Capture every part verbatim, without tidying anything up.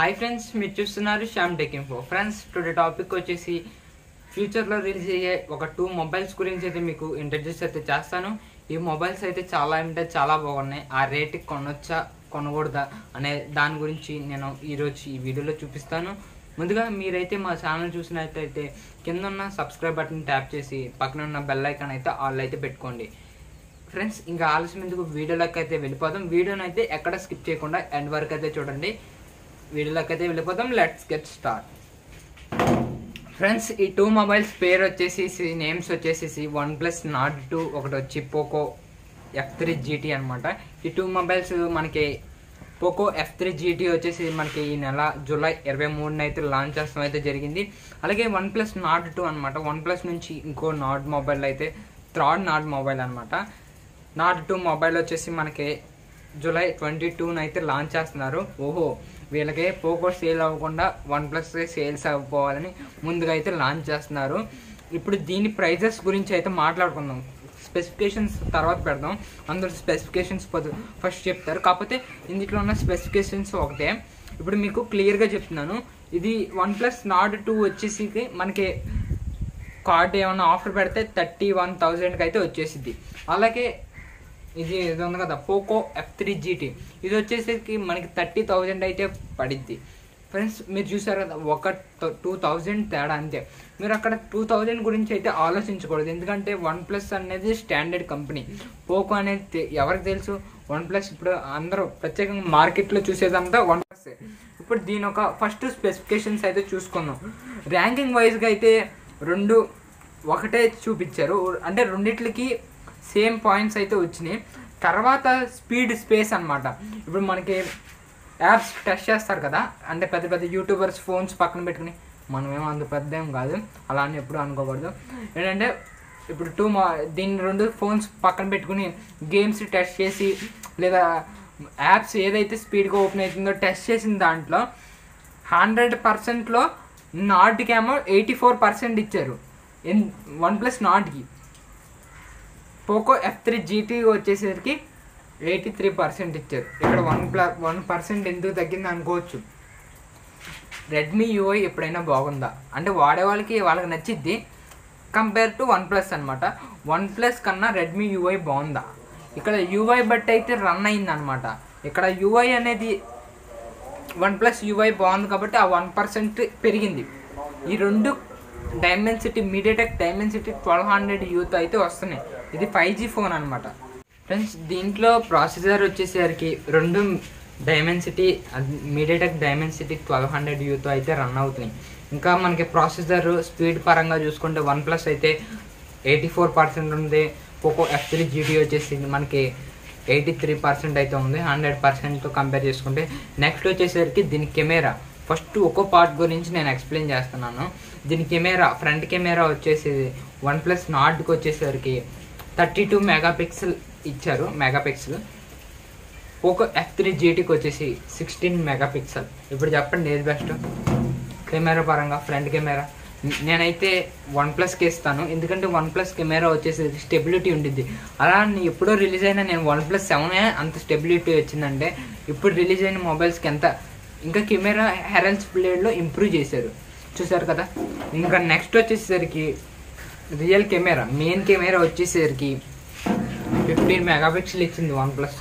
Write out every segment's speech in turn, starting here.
Hi friends, మీరు చూస్తున్నారు Shyam tech info. Friends, today topic వచ్చేసి ఫ్యూచర్లో రిలీజ్ అయ్యే ఒక టూ మొబైల్స్ గురించి అయితే మీకు ఇంట్రడ్యూస్ అయితే చేస్తాను. ఈ మొబైల్స్ అయితే చాలా అంటే చాలా బాగున్నాయి. ఆ రేటుకి కొనొచ్చా కొనకూడదా అనే దాని గురించి నేను ఈరోజు ఈ వీడియోలో చూపిస్తాను. ముందుగా మీరైతే మా ఛానల్ చూసినట్టయితే కింద ఉన్న సబ్స్క్రైబ్ బటన్ ట్యాప్ చేసి పక్కన ఉన్న బెల్ ఐకాన్ అయితే ఆల్ అయితే పెట్టుకోండి. ఫ్రెండ్స్, ఇంకా ఆలస్యం ఎందుకు వీడియోలోకి అయితే వెళ్ళిపోదాం. వీడియోని అయితే ఎక్కడ స్కిప్ చేయకుండా ఎండ్ వరకు అయితే చూడండి. వీడియోలోకి అయితే వెళ్ళిపోతాం. Let's get start. ఫ్రెండ్స్, ఈ టూ మొబైల్స్ పేరు వచ్చేసి నేమ్స్ వచ్చేసి వన్ ప్లస్ నాట్ టూ, ఒకటి వచ్చి పోకో ఎఫ్ త్రీ జీటీ అనమాట. ఈ టూ మొబైల్స్ మనకి పోకో ఎఫ్ త్రీ జీటీ వచ్చేసి మనకి ఈ నెల జూలై ఇరవై మూడున అయితే లాంచ్ చేస్తాం అయితే జరిగింది. అలాగే వన్ ప్లస్ నాట్ టూ అనమాట. వన్ ప్లస్ నుంచి ఇంకో నాట్ మొబైల్ అయితే థర్డ్ నాట్ మొబైల్ అనమాట. నాట్ టూ మొబైల్ వచ్చేసి మనకి జూలై ట్వంటీ టూన అయితే లాంచ్ చేస్తున్నారు. ఓహో, వీళ్ళకి పోకో సేల్ అవ్వకుండా వన్ ప్లస్ సేల్స్ అవ్వకపోవాలని ముందుగా అయితే లాంచ్ చేస్తున్నారు. ఇప్పుడు దీని ప్రైజెస్ గురించి అయితే మాట్లాడుకుందాం. స్పెసిఫికేషన్స్ తర్వాత పెడదాం. అందరూ స్పెసిఫికేషన్స్ ఫస్ట్ చెప్తారు, కాకపోతే ఇందులో ఉన్న స్పెసిఫికేషన్స్ ఒకటే. ఇప్పుడు మీకు క్లియర్గా చెప్తున్నాను. ఇది వన్ ప్లస్ నాట్ టూ వచ్చేసి మనకి కార్డ్ ఏమన్నా ఆఫర్ పెడితే థర్టీ వన్ థౌజండ్కి అయితే వచ్చేసిద్ది. అలాగే ఇది ఇది ఉంది కదా పోకో ఎఫ్ త్రీ జీటీ, ఇది వచ్చేసరికి మనకి థర్టీ థౌజండ్ అయితే పడిద్ది. ఫ్రెండ్స్, మీరు చూసారు కదా, ఒక టూ థౌజండ్ తేడా అంతే. మీరు అక్కడ టూ థౌజండ్ గురించి అయితే ఆలోచించకూడదు. ఎందుకంటే వన్ ప్లస్ అనేది స్టాండర్డ్ కంపెనీ. పోకో అనేది ఎవరికి తెలుసు? వన్ ప్లస్ ఇప్పుడు అందరూ ప్రత్యేకంగా మార్కెట్లో చూసేదంతా వన్ ప్లస్. ఇప్పుడు దీని ఒక ఫస్ట్ స్పెసిఫికేషన్స్ అయితే చూసుకుందాం. ర్యాంకింగ్ వైజ్గా అయితే రెండు ఒకటే చూపించారు, అంటే రెండిట్లకి సేమ్ పాయింట్స్ అయితే వచ్చినాయి. తర్వాత స్పీడ్ స్పేస్ అనమాట. ఇప్పుడు మనకి యాప్స్ టెస్ట్ చేస్తారు కదా, అంటే పెద్ద పెద్ద యూట్యూబర్స్ ఫోన్స్ పక్కన పెట్టుకుని, మనమేమో అంత పెద్ద ఏం కాదు అలా అని ఎప్పుడు అనుకోకూడదు. ఏంటంటే ఇప్పుడు టూ మా దీన్ని రెండు ఫోన్స్ పక్కన పెట్టుకుని గేమ్స్ టెస్ట్ చేసి, లేదా యాప్స్ ఏదైతే స్పీడ్గా ఓపెన్ అవుతుందో టెస్ట్ చేసిన దాంట్లో హండ్రెడ్ పర్సెంట్లో నాట్కి ఏమో ఎయిటీ ఫోర్ పర్సెంట్ ఇచ్చారు ఎన్ వన్ ప్లస్ నాట్కి. పోకో ఎఫ్ త్రీ జీటీ వచ్చేసరికి ఎయిటీ త్రీ పర్సెంట్ ఇచ్చారు. ఇక్కడ వన్ ప్లస్ వన్ పర్సెంట్ ఎందుకు తగ్గింది అనుకోవచ్చు. రెడ్మీ యూఐ ఎప్పుడైనా బాగుందా అంటే వాడే వాళ్ళకి వాళ్ళకి నచ్చిద్ది కంపేర్ టు వన్ ప్లస్ అనమాట. వన్ ప్లస్ కన్నా రెడ్మీ యూఐ బాగుందా? ఇక్కడ యూఐ బట్టి అయితే రన్ అయింది అనమాట. ఇక్కడ యూఐ అనేది వన్ ప్లస్ యూఐ బాగుంది కాబట్టి ఆ వన్ పర్సెంట్ పెరిగింది. ఈ రెండు Dimensity MediaTek Dimensity twelve hundred యూతో అయితే వస్తున్నాయి. ఇది ఫైవ్ జీ ఫోన్ అనమాట. ఫ్రెండ్స్, దీంట్లో ప్రాసెసర్ వచ్చేసరికి రెండు Dimensity MediaTek Dimensity twelve hundred యూతో అయితే రన్ అవుతున్నాయి. ఇంకా మనకి ప్రాసెసర్ స్పీడ్ పరంగా చూసుకుంటే వన్ ప్లస్ అయితే ఎయిటీ ఫోర్ పర్సెంట్ ఉంది. పోకో ఎఫ్ త్రీ జీటీ వచ్చేసి మనకి ఎయిటీ త్రీ పర్సెంట్ అయితే ఉంది హండ్రెడ్ పర్సెంట్తో కంపేర్ చేసుకుంటే. నెక్స్ట్ వచ్చేసరికి దీని కెమెరా. ఫస్ట్ ఒక్కో పార్ట్ గురించి నేను ఎక్స్ప్లెయిన్ చేస్తున్నాను. దీని కెమెరా, ఫ్రంట్ కెమెరా వచ్చేసి వన్ ప్లస్ నాట్కి వచ్చేసరికి థర్టీ టూ మెగా పిక్సెల్ ఇచ్చారు megapixel. Poco F three జీటీకి వచ్చేసి సిక్స్టీన్ మెగా పిక్సెల్. ఇప్పుడు చెప్పండి ఏది బెస్ట్ కెమెరా పరంగా? ఫ్రంట్ కెమెరా నేనైతే వన్ ప్లస్కి ఇస్తాను, ఎందుకంటే వన్ ప్లస్ కెమెరా వచ్చేసి స్టెబిలిటీ ఉండిద్ది. అలా ఎప్పుడో రిలీజ్ అయినా నేను వన్ ప్లస్ సెవెన్ అంత స్టెబిలిటీ వచ్చిందంటే ఇప్పుడు రిలీజ్ అయిన మొబైల్స్కి ఎంత. ఇంకా కెమెరా హెరల్స్ బ్లేడ్లో ఇంప్రూవ్ చేశారు, చూసారు కదా. ఇంకా నెక్స్ట్ వచ్చేసరికి రియల్ కెమెరా, మెయిన్ కెమెరా వచ్చేసరికి ఫిఫ్టీన్ మెగాపిక్సెల్ ఇచ్చింది వన్ ప్లస్.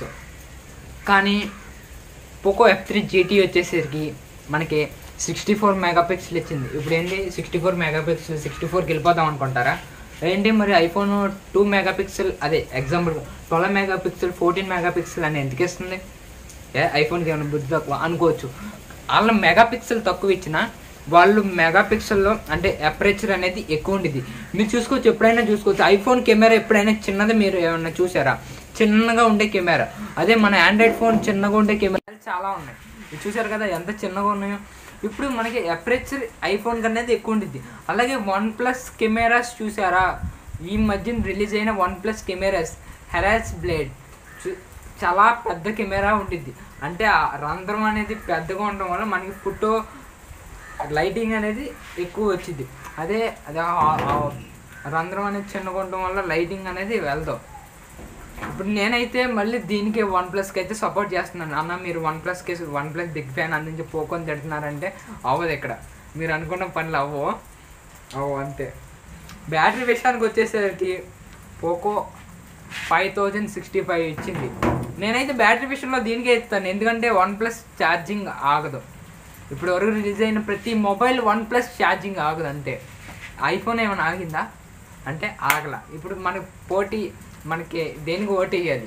కానీ పోకో ఎఫ్ త్రీ జీటీ వచ్చేసరికి మనకి సిక్స్టీ ఫోర్ మెగాపిక్సెల్ ఇచ్చింది. ఇప్పుడు ఏంటి సిక్స్టీ ఫోర్ మెగాపిక్సెల్ సిక్స్టీ ఫోర్కి వెళ్ళిపోదాం అనుకుంటారా? ఏంటి మరి ఐఫోన్ టూ మెగాపిక్సెల్ అదే example twelve megapixel fourteen megapixel అని ఎందుకు ఇస్తుంది? ఏ ఐఫోన్కి ఏమైనా బుద్ధి తక్కువ అనుకోవచ్చు. వాళ్ళ మెగాపిక్సెల్ తక్కువ ఇచ్చినా వాళ్ళు మెగాపిక్సెల్లో అంటే అపరేచర్ అనేది ఎక్కువ ఉండిద్ది. మీరు చూసుకోవచ్చు, ఎప్పుడైనా చూసుకోవచ్చు. ఐఫోన్ కెమెరా ఎప్పుడైనా చిన్నది మీరు ఏమన్నా చూసారా? చిన్నగా ఉండే కెమెరా. అదే మన ఆండ్రాయిడ్ ఫోన్ చిన్నగా ఉండే కెమెరాలు చాలా ఉన్నాయి. చూసారు కదా ఎంత చిన్నగా ఉన్నాయో. ఇప్పుడు మనకి అపరేచర్ ఐఫోన్ కనేది ఎక్కువ ఉండిద్ది. అలాగే వన్ ప్లస్ కెమెరాస్ చూసారా? ఈ మధ్యన రిలీజ్ అయిన one plus cameras Hasselblad చాలా పెద్ద కెమెరా ఉండిద్ది. అంటే ఆ రంధ్రం అనేది పెద్దగా ఉండడం వల్ల మనకి ఫోటో లైటింగ్ అనేది ఎక్కువ వచ్చింది. అదే అదే రంధ్రం అనేది చిన్నగా ఉండడం వల్ల లైటింగ్ అనేది వెళ్దాం. ఇప్పుడు నేనైతే మళ్ళీ దీనికి వన్ ప్లస్కి అయితే సపోర్ట్ చేస్తున్నాను. అన్న మీరు వన్ ప్లస్కి వన్ ప్లస్ బిగ్ ఫ్యాన్ అందించి పోకొని తిడుతున్నారంటే అవ్వదు. ఇక్కడ మీరు అనుకున్న పనులు అవ్వవు అవ్వ అంతే. బ్యాటరీ విషయానికి వచ్చేసరికి Poco five thousand sixty five ఇచ్చింది. నేనైతే బ్యాటరీ విషయంలో దీనికే ఇస్తాను, ఎందుకంటే వన్ ప్లస్ ఛార్జింగ్ ఆగదు. ఇప్పుడు వరకు రిలీజ్ అయిన ప్రతి మొబైల్ వన్ ప్లస్ ఛార్జింగ్ ఆగదు అంతే. ఐఫోన్ ఏమైనా ఆగిందా అంటే ఆగల. ఇప్పుడు మనకు పోటీ మనకి దేనికి ఓటు వేయాలి?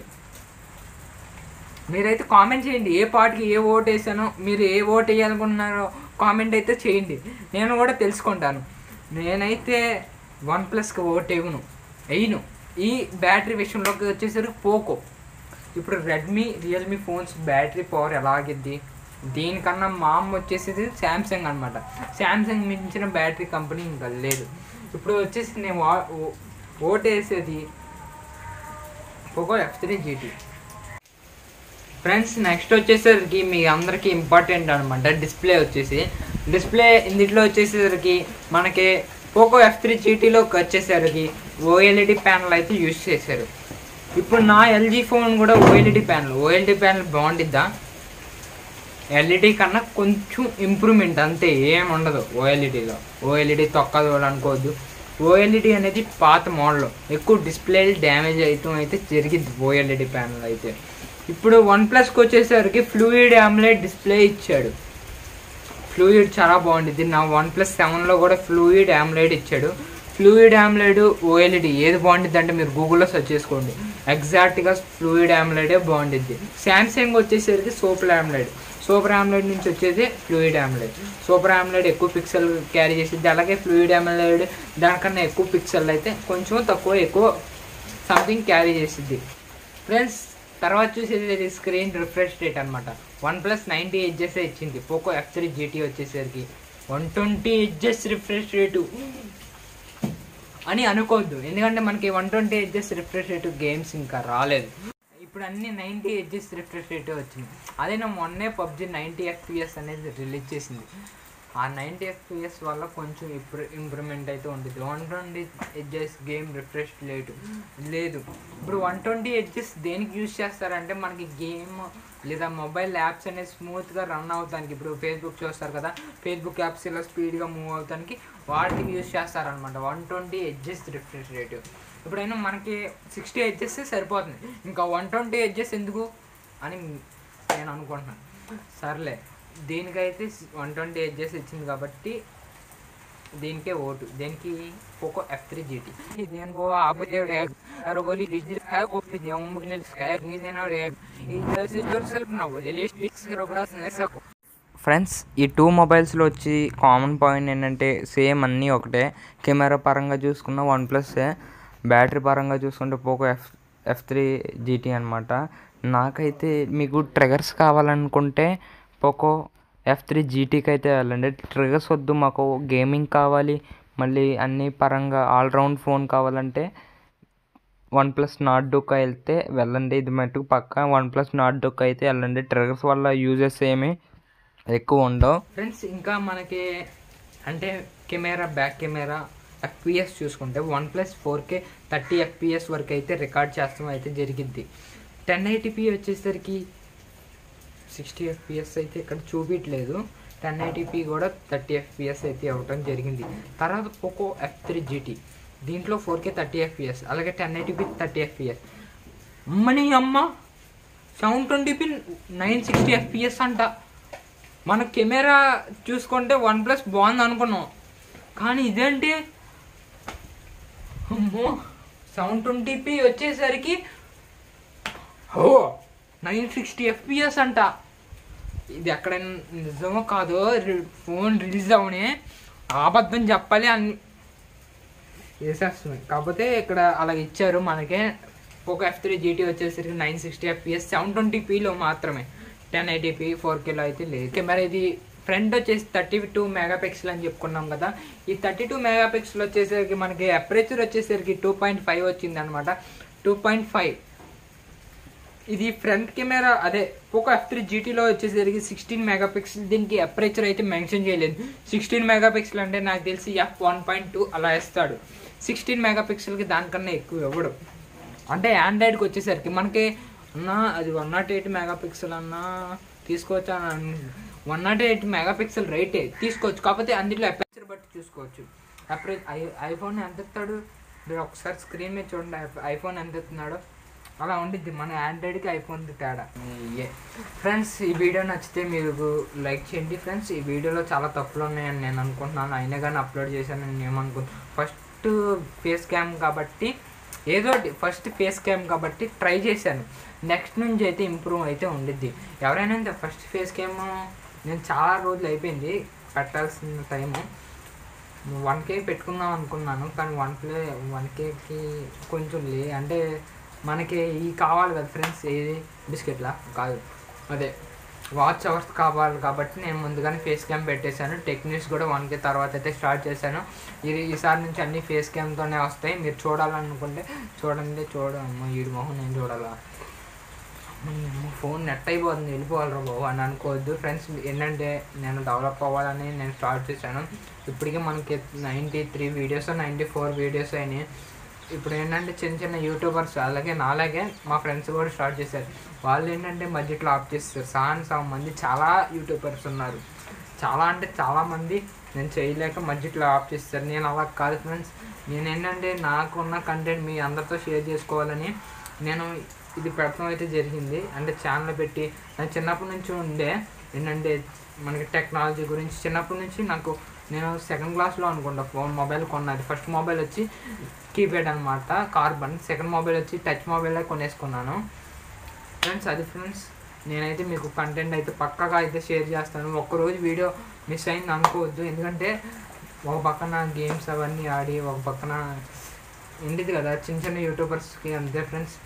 మీరైతే కామెంట్ చేయండి ఏ పార్టీకి ఏ ఓటు వేసానో, మీరు ఏ ఓటు వేయాలనుకుంటున్నారో కామెంట్ అయితే చేయండి, నేను కూడా తెలుసుకుంటాను. నేనైతే వన్ ప్లస్కి ఓటు వేయను వేయను ఈ బ్యాటరీ విషయంలోకి వచ్చేసరికి పోకో. ఇప్పుడు Redmi Realme phones battery power ఎలాగిద్ది? దీనికన్నా మా అమ్మ వచ్చేసేది శాంసంగ్ అనమాట. శాంసంగ్ మించిన బ్యాటరీ కంపెనీ ఇంకా లేదు. ఇప్పుడు వచ్చేసి నేను ఓటు వేసేది Poco F three GT. Friends next వచ్చేసరికి మీ అందరికీ ఇంపార్టెంట్ అనమాట డిస్ప్లే వచ్చేసి. డిస్ప్లే ఇందులో వచ్చేసరికి మనకి పోకో ఎఫ్ త్రీ జీటీలోకి వచ్చేసరికి ఓఎల్ఈడి ప్యానల్ అయితే యూజ్ చేశారు. ఇప్పుడు నా ఎల్జీ ఫోన్ కూడా ఓఎల్ఈడి ప్యానల్. ఓఎల్ఈడి ప్యానల్ బాగుండిద్దా? ఎల్ఈడి కన్నా కొంచెం ఇంప్రూవ్మెంట్ అంతే, ఏమి ఉండదు ఓఎల్ఈడిలో. ఓఎల్ఈడి తొక్కదు అనుకోవద్దు. ఓఎల్ఈడి అనేది పాత మోడల్, ఎక్కువ డిస్ప్లే డ్యామేజ్ అవుతాం అయితే జరిగింది ఓఎల్ఈడి ప్యానల్ అయితే. ఇప్పుడు వన్ ప్లస్కి వచ్చేసరికి ఫ్లూయిడ్ ఆమ్లెట్ డిస్ప్లే ఇచ్చాడు. ఫ్లూయిడ్ చాలా బాగుంటుంది. నా వన్ ప్లస్ సెవెన్లో కూడా ఫ్లూయిడ్ ఆమ్లెట్ ఇచ్చాడు. ఫ్లూయిడ్ ఆమ్లెడ్ ఓఎల్ఈడి ఏది బాగుంటుంది అంటే మీరు గూగుల్లో సెర్చ్ చేసుకోండి, ఎగ్జాక్ట్గా ఫ్లూయిడ్ ఆమ్లెడే బాగుంటుంది. శాంసంగ్ వచ్చేసరికి సూపర్ ఆమ్లెడ్. సూపర్ ఆమ్లెడ్ నుంచి వచ్చేది ఫ్లూయిడ్ ఆమ్లెడ్. సూపర్ ఆమ్లెడ్ ఎక్కువ పిక్సెల్ క్యారీ చేసిద్ది, అలాగే ఫ్లూయిడ్ ఆమ్లెడ్ దానికన్నా ఎక్కువ పిక్సెల్ అయితే కొంచెం తక్కువ ఎక్కువ సంథింగ్ క్యారీ చేసిద్ది. ఫ్రెండ్స్ తర్వాత చూసేది స్క్రీన్ రిఫ్రెష్ రేట్ అనమాట. వన్ ప్లస్ నైంటీ హెచ్ఎస్ ఇచ్చింది. పోకో ఎఫ్ త్రీ జీటీ వచ్చేసరికి one twenty Hz refresh rate అని అనుకోవద్దు, ఎందుకంటే మనకి one twenty Hz refresh rate games ఇంకా రాలేదు. ఇప్పుడు అన్ని నైంటీ హెచ్ఎస్ రిఫ్రెష్ రేటే వచ్చింది. అదే నా మొన్నే పబ్జి నైంటీ ఎఫ్పిఎస్ అనేది రిలీజ్ చేసింది. ఆ నైంటీ ఎఫ్పిఎస్ వల్ల కొంచెం ఇంప్రూ ఇంప్రూవ్మెంట్ అయితే ఉంటుంది. One twenty Hz game refresh rate లేదు. ఇప్పుడు వన్ ట్వంటీ హెచ్ఎస్ దేనికి యూజ్ చేస్తారంటే మనకి గేమ్ లేదా మొబైల్ యాప్స్ అనేది స్మూత్గా రన్ అవుతానికి. ఇప్పుడు ఫేస్బుక్ చూస్తారు కదా, ఫేస్బుక్ యాప్స్ ఇలా స్పీడ్గా మూవ్ అవుతానికి వాటికి యూజ్ చేస్తారనమాట one twenty Hz refresh rate. ఇప్పుడైనా మనకి సిక్స్టీ హెచ్ఎస్ సరిపోతుంది, ఇంకా వన్ ట్వంటీ హెచ్ఎస్ ఎందుకు అని నేను అనుకుంటున్నాను. సర్లే, దీనికైతే వన్ ట్వంటీ హెచ్ఎస్ ఇచ్చింది కాబట్టి దీనికే ఓటు. దేనికి? Poco F three GT. Friends ఈ టూ మొబైల్స్లో వచ్చి కామన్ పాయింట్ ఏంటంటే సేమ్ అన్నీ ఒకటే. కెమెరా పరంగా చూసుకున్న వన్ ప్లస్సే, బ్యాటరీ పరంగా చూసుకుంటే Poco F F three GT అనమాట. నాకైతే మీకు ట్రిగర్స్ కావాలనుకుంటే పోకో ఎఫ్ త్రీ జీటీకి అయితే వెళ్ళండి. ట్రిగర్స్ వద్దు, మాకు గేమింగ్ కావాలి, మళ్ళీ అన్ని పరంగా ఆల్రౌండ్ ఫోన్ కావాలంటే వన్ ప్లస్ నాట్ డూక్ వెళ్తే వెళ్ళండి. ఇది మటుకు పక్కా వన్ ప్లస్ నాట్ డూక్ అయితే వెళ్ళండి. ట్రిగర్స్ వల్ల యూజెస్ ఏమీ ఎక్కువ ఉండవు. ఫ్రెండ్స్ ఇంకా మనకి అంటే కెమెరా, బ్యాక్ కెమెరా, ఎఫ్పిఎస్ చూసుకుంటే one plus four K thirty FPS వరకు అయితే రికార్డ్ చేస్తాం అయితే జరిగిద్ది. టెన్ ఎయిటీపీ వచ్చేసరికి సిక్స్టీ ఎఫ్పిఎస్ అయితే ఇక్కడ చూపించలేదు. టెన్ ఎయిటీపీ కూడా థర్టీ ఎఫ్పిఎస్ అయితే అవ్వటం జరిగింది. తర్వాత పోకో ఎఫ్ త్రీ జీటీ దీంట్లో ఫోర్ కే థర్టీ ఎఫ్పిఎస్, అలాగే టెన్ ఎయిటీపీ థర్టీ ఎఫ్పిఎస్. అమ్మని అమ్మ seven twenty P nine sixty FPS అంట. మన కెమెరా చూసుకుంటే వన్ ప్లస్ బాగుంది అనుకున్నాం, కానీ ఇదేంటి అమ్మో సెవెన్ ట్వంటీపీ వచ్చేసరికి ఓ నైన్ సిక్స్టీ ఎఫ్పిఎస్ అంట. ఇది ఎక్కడైనా నిజమో కాదో ఫోన్ రిలీజ్ అవనే అబద్ధం చెప్పాలి అని వేసేస్తుంది. కాకపోతే ఇక్కడ అలా ఇచ్చారు మనకే. పోకో ఎఫ్ త్రీ జీటీ వచ్చేసరికి నైన్ సిక్స్టీ ఎఫ్పిఎస్ సెవెన్ ట్వంటీపీలో మాత్రమే, టెన్ ఎయిటీపీ ఫోర్ కేలో అయితే లేదు. కెమెరా ఇది ఫ్రంట్ వచ్చేసి థర్టీ టూ మెగా పిక్సెల్ అని చెప్పుకున్నాం కదా. ఈ థర్టీ టూ మెగా పిక్సెల్ వచ్చేసరికి మనకి అపరేచర్ వచ్చేసరికి టూ పాయింట్ ఫైవ్ వచ్చింది అనమాట. టూ పాయింట్ ఫైవ్ ఇది ఫ్రంట్ కెమెరా. అదే పోకో ఎఫ్ త్రీ జీటీలో వచ్చేసరికి సిక్స్టీన్ మెగా పిక్సెల్. దీనికి అపరేచర్ అయితే మెన్షన్ చేయలేదు. సిక్స్టీన్ మెగా పిక్సెల్ అంటే నాకు తెలిసి ఎఫ్ వన్ పాయింట్ టూ అలా ఇస్తాడు. సిక్స్టీన్ మెగా పిక్సెల్కి దానికన్నా ఎక్కువ ఇవ్వడు. అంటే ఆండ్రాయిడ్కి వచ్చేసరికి మనకి అన్న అది one naught eight megapixel అన్నా తీసుకోవచ్చు అని one naught eight megapixel రైటే తీసుకోవచ్చు, కాకపోతే అందులో అపర్చర్ బట్టి చూసుకోవచ్చు. అప్పుడు ఐ ఐఫోన్ ఎంత ఎత్తాడు మీరు ఒకసారి స్క్రీన్ మీద చూడండి, ఐఫోన్ ఎంత ఎత్తున్నాడో అలా ఉండిద్ది మన ఆండ్రాయిడ్కి ఐఫోన్కి తేడా. ఫ్రెండ్స్ ఈ వీడియో నచ్చితే మీరు లైక్ చేయండి. ఫ్రెండ్స్ ఈ వీడియోలో చాలా తప్పులు ఉన్నాయని నేను అనుకుంటున్నాను, అయినా కానీ అప్లోడ్ చేశాను నేను ఏమనుకుంటున్నాను. ఫస్ట్ ఫేస్ క్యామ్ కాబట్టి ఏదో ఫస్ట్ ఫేస్ క్యామ్ కాబట్టి ట్రై చేశాను, నెక్స్ట్ నుంచి అయితే ఇంప్రూవ్ అయితే ఉండిద్ది. ఎవరైనా ఫస్ట్ ఫేస్ క్యామ్ నేను చాలా రోజులు అయిపోయింది పెట్టాల్సిన టైము, వన్ కే పెట్టుకుందాం అనుకున్నాను కానీ వన్ ప్లే వన్ కేకి కొంచెం లే అంటే మనకి ఈ కావాలి కదా ఫ్రెండ్స్, ఏది బిస్కెట్లా కాదు అదే వాచ్ అవర్స్ కావాలి కాబట్టి నేను ముందుగానే ఫేస్ క్యామ్ పెట్టేశాను. టెక్నిక్స్ కూడా వన్ కే తర్వాత అయితే స్టార్ట్ చేశాను. ఇది ఈసారి నుంచి అన్ని ఫేస్ క్యామ్తోనే వస్తాయి, మీరు చూడాలనుకుంటే చూడండి. చూడమ్మా ఈడు మొహం నేను చూడాలా, ఫోన్ నెట్ అయిపోతుంది వెళ్ళిపోవాలరా బాబు అని అనుకోవద్దు ఫ్రెండ్స్. ఏంటంటే నేను డెవలప్ అవ్వాలని నేను స్టార్ట్ చేశాను. ఇప్పటికే మనకి ninety three videos ninety four videos అయినాయి. ఇప్పుడు ఏంటంటే చిన్న చిన్న యూట్యూబర్స్ అలాగే నాలాగే మా ఫ్రెండ్స్ కూడా స్టార్ట్ చేశారు. వాళ్ళు ఏంటంటే బడ్జెట్లో ఆప్ చేస్తారు. సహన్ సగం మంది చాలా యూట్యూబర్స్ ఉన్నారు, చాలా అంటే చాలామంది నేను చేయలేక బడ్జెట్లో ఆప్ చేస్తారు. నేను అలా కాదు ఫ్రెండ్స్, నేను ఏంటంటే నాకున్న కంటెంట్ మీ అందరితో షేర్ చేసుకోవాలని నేను ఇది పెట్టడం అయితే జరిగింది. అంటే ఛానల్ పెట్టి నాకు చిన్నప్పటి నుంచి ఉండే ఏంటంటే మనకి టెక్నాలజీ గురించి చిన్నప్పటి నుంచి నాకు నేను సెకండ్ క్లాస్లో అనుకుంటా ఫోన్ మొబైల్ కొన్నది. ఫస్ట్ మొబైల్ వచ్చి కీప్యాడ్ అనమాట కార్బన్, సెకండ్ మొబైల్ వచ్చి టచ్ మొబైల్ కొనేసుకున్నాను ఫ్రెండ్స్. అది ఫ్రెండ్స్ నేనైతే మీకు కంటెంట్ అయితే పక్కాగా అయితే షేర్ చేస్తాను. ఒక్కరోజు వీడియో మిస్ అయింది అనుకోవద్దు, ఎందుకంటే ఒక పక్కన గేమ్స్ అవన్నీ ఆడి ఒక పక్కన ఉండేది కదా చిన్న చిన్న యూట్యూబర్స్కి అంతే ఫ్రెండ్స్.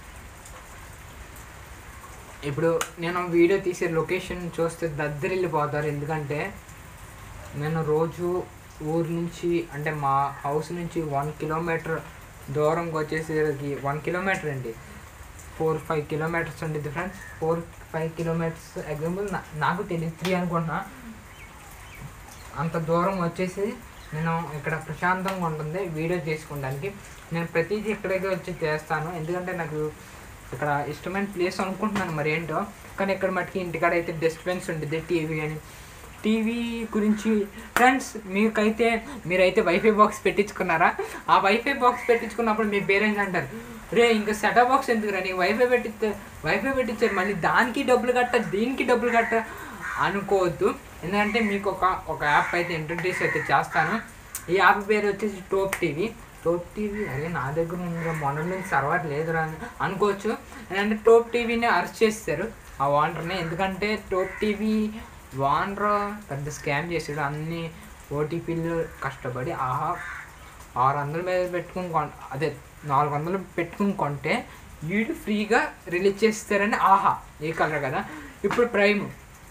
ఇప్పుడు నేను వీడియో తీసే లొకేషన్ చూస్తే దద్దరిల్లిపోతారు, ఎందుకంటే నేను రోజు ఊరు నుంచి అంటే మా హౌస్ నుంచి వన్ కిలోమీటర్ దూరంకి వచ్చేసరికి వన్ కిలోమీటర్ అండి ఫోర్ ఫైవ్ కిలోమీటర్స్ ఉంటుంది friends. Four five kilometres example నాకు తెలియదు త్రీ అనుకుంటున్నా, అంత దూరం వచ్చేసి నేను ఇక్కడ ప్రశాంతంగా ఉంటుంది వీడియో చేసుకోవడానికి. నేను ప్రతిదీ ఇక్కడికే వచ్చి చేస్తాను, ఎందుకంటే నాకు ఇక్కడ ఇష్టమైన ప్లేస్ అనుకుంటున్నాను మరి ఏంటో, కానీ ఇక్కడ మటుకి ఇంటికాడ అయితే డిస్టర్బెన్స్ ఉంటుంది టీవీ అని. టీవీ గురించి ఫ్రెండ్స్ మీకైతే మీరైతే వైఫై బాక్స్ పెట్టించుకున్నారా? ఆ వైఫై బాక్స్ పెట్టించుకున్నప్పుడు మీ పేరెంట్స్ అంటారు, రే ఇంకా సెటప్ బాక్స్ ఎందుకు రా నీకు వైఫై పెట్టిస్తే వైఫై పెట్టించారు మళ్ళీ దానికి డబ్బులు కట్ట దీనికి డబ్బులు కట్ట అనుకోవద్దు. ఎందుకంటే మీకు ఒక ఒక యాప్ అయితే ఇంట్రడ్యూస్ అయితే చేస్తాను. ఈ యాప్ పేరు వచ్చేసి టోప్ టీవీ. టోప్ టీవీ అదే నా దగ్గర ఉంది మొన్న నుంచి సర్వర్ లేదురా అని అనుకోవచ్చు. ఎందుకంటే టోప్ టీవీని అరెస్ట్ చేస్తారు ఆ ఓనర్ని, ఎందుకంటే టోప్ టీవీ ఓనర్ పెద్ద స్కామ్ చేసాడు. అన్ని ఓటీపీలు కష్టపడి ఆహా ఆరు వందల మీద పెట్టుకుని కొ అదే నాలుగు వందలు పెట్టుకుని కొంటే వీడు ఫ్రీగా రిలీజ్ చేస్తారని ఆహా ఏ కలర్ కదా. ఇప్పుడు ప్రైమ్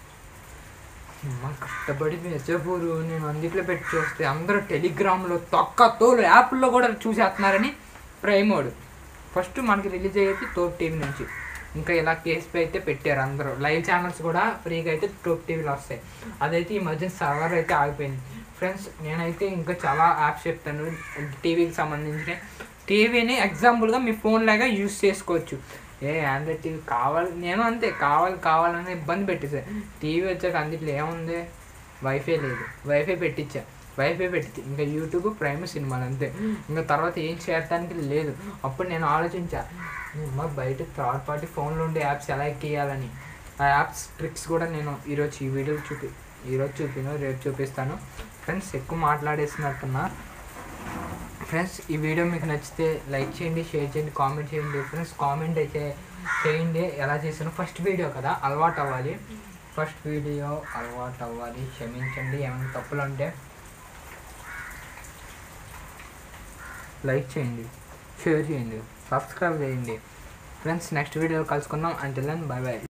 కష్టపడి మెచ్చపూరు నేను అందుట్లో పెట్టి చూస్తే అందరూ టెలిగ్రామ్లో తొక్క తోలు యాప్ల్లో కూడా చూసేస్తున్నారని ప్రైమ్ వాడు ఫస్ట్ మనకి రిలీజ్ అయ్యేది టోప్ టీవీ నుంచి. ఇంకా ఇలా కేసు అయితే పెట్టారు అందరూ, లైవ్ ఛానల్స్ కూడా ఫ్రీగా అయితే టోప్ టీవీలో వస్తాయి. అదైతే ఈ మధ్య సర్వర్ అయితే ఆగిపోయింది ఫ్రెండ్స్. నేనైతే ఇంకా చాలా యాప్స్ చెప్తాను టీవీకి సంబంధించిన. టీవీని ఎగ్జాంపుల్గా మీ ఫోన్ లాగా యూజ్ చేసుకోవచ్చు. ఏ ఆండ్రాయిడ్ టీవీ కావాలి నేను అంతే కావాలి కావాలని ఇబ్బంది పెట్టేసా. టీవీ వచ్చాక అందుట్లో ఏముంది వైఫై లేదు, వైఫై పెట్టించా వైఫై పెట్టి ఇంకా యూట్యూబ్ ప్రైమ్ సినిమాలు అంతే, ఇంకా తర్వాత ఏం చేయడానికి లేదు. అప్పుడు నేను ఆలోచించా మా బయట థర్డ్ పార్టీ ఫోన్లో ఉండే యాప్స్ ఎలా ఎక్కియాలని. ఆ యాప్స్ ట్రిక్స్ కూడా నేను ఈరోజు ఈ వీడియోలో చూపి ఈరోజు చూపిను రేపు చూపిస్తాను ఫ్రెండ్స్. ఎక్కువ మాట్లాడేస్తున్నట్టున్నా ఫ్రెండ్స్. ఈ వీడియో మీకు నచ్చితే లైక్ చేయండి, షేర్ చేయండి, కామెంట్ చేయండి ఫ్రెండ్స్. కామెంట్ అయితే చేయండి ఎలా చేసాను. ఫస్ట్ వీడియో కదా అలవాటు అవ్వాలి, ఫస్ట్ వీడియో అలవాటు అవ్వాలి. క్షమించండి ఏమైనా తప్పులు ఉంటే. లైక్ చేయండి, షేర్ చేయండి, సబ్స్క్రైబ్ చేయండి ఫ్రెండ్స్. నెక్స్ట్ వీడియో కలుసుకుందాం. Until then bye by.